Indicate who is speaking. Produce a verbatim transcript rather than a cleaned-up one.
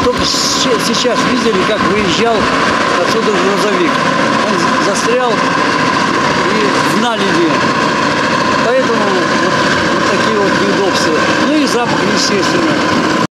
Speaker 1: только сейчас видели, как выезжал отсюда грузовик. Он застрял и в наледи. Поэтому вот, вот такие вот неудобства. Ну и запах, естественно.